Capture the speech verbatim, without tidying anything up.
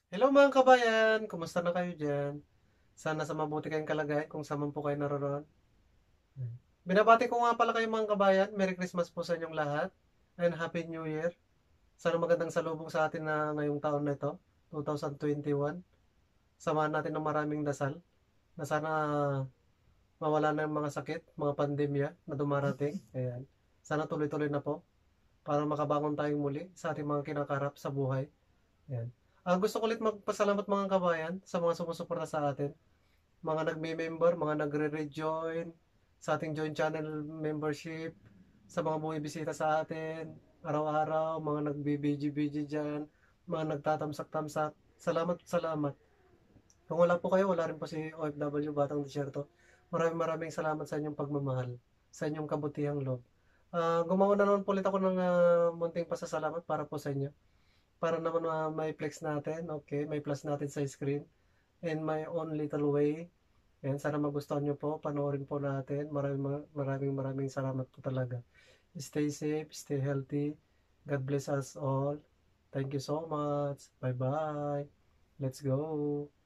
Hello mga kabayan! Kumusta na kayo dyan? Sana sa mabuti kayong kalagayan kung saan man po kayo naroon. Binabati ko nga pala kayo mga kabayan. Merry Christmas po sa inyong lahat. And Happy New Year. Sana magandang salubong sa atin na ngayong taon na ito, twenty twenty-one. Samahan natin ng maraming dasal na sana mawala na yung mga sakit, mga pandemya na dumarating. Ayan. Sana tuloy-tuloy na po para makabangon tayong muli sa ating mga kinakarap sa buhay. Ayan. Ah, gusto ko ulit magpasalamat mga kabayan sa mga sumusuporta sa atin, mga nagme-member, mga nagre-rejoin sa ating join channel membership, sa mga bumibisita sa atin araw-araw, mga nagbi-B G-B G dyan, mga nagtatamsak-tamsak. Salamat, salamat. Kung wala po kayo, wala rin po si O F W Batang Disyerto. Maraming maraming salamat sa inyong pagmamahal, sa inyong kabutihang loob. Ah, gumawa na naman po ulit ako ng ah, munting pasasalamat para po sa inyo. Para naman ah, may flex natin, okay, may plus natin sa screen. In my own little way. Yan, sana magustuhan nyo po. Panoorin po natin. Maraming maraming maraming salamat po talaga. Stay safe, stay healthy. God bless us all. Thank you so much. Bye-bye. Let's go.